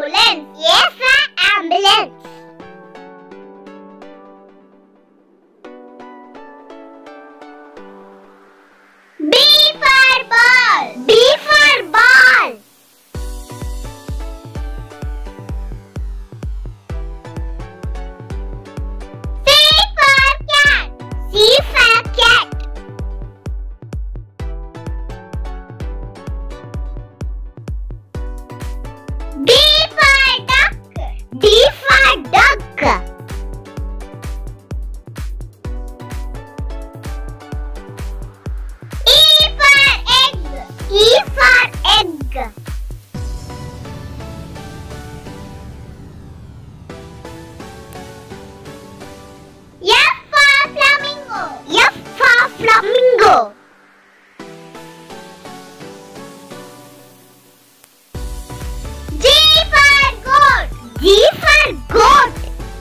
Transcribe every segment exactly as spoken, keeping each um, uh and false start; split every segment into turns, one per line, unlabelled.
ambulance. A for ambulance. B for ball. B for ball. C for cat. C for cat. D for duck. D for duck. E for egg. E for egg. F for flamingo. F for flamingo. G for goat. G for goat.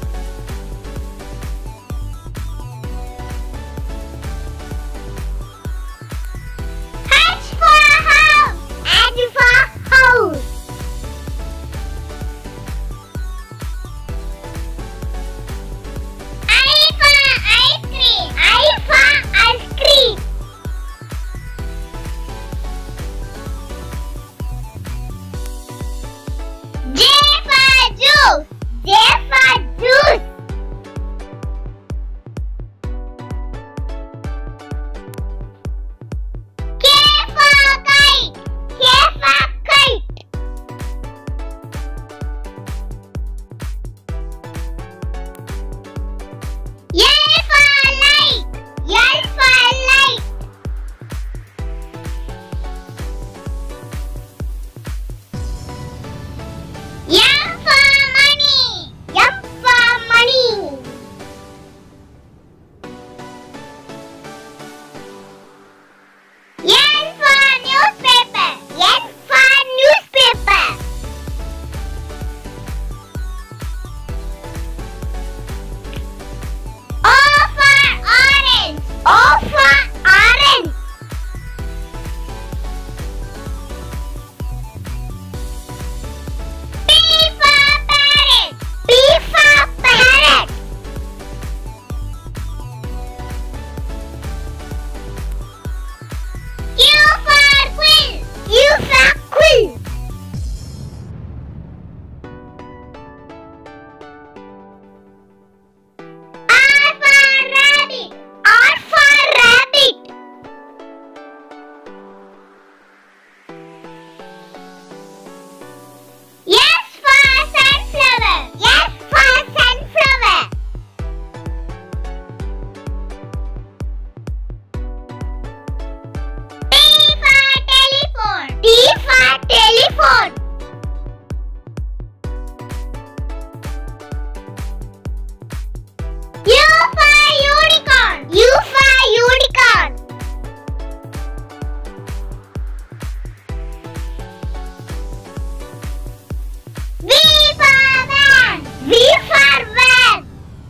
H for house. H for house. I for ice cream. I for ice cream. J for juice. J for juice. K for kite. K for kite. L for light. L for light. M for money. M for money. N for newspaper. N for newspaper. O for orange. O for orange. P for parrot. P for parrot. Q for quill. Q for quill. R for rabbit. R for rabbit. S for sunflower. S for sunflower. T for telephone. T for telephone. U for unicorn. U for unicorn. V for van. V for van.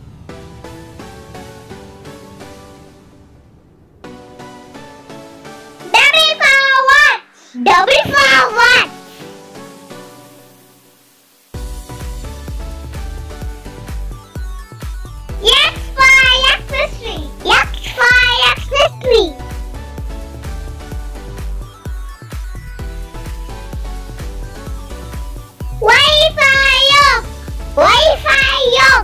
W for watch. W for watch. X for accessory. X for accessory. Y for yolk. Y for yolk.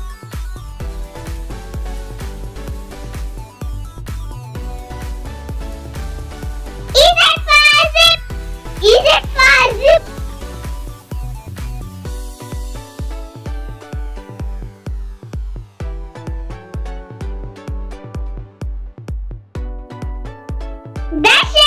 Z for zip. Z for zip. Dash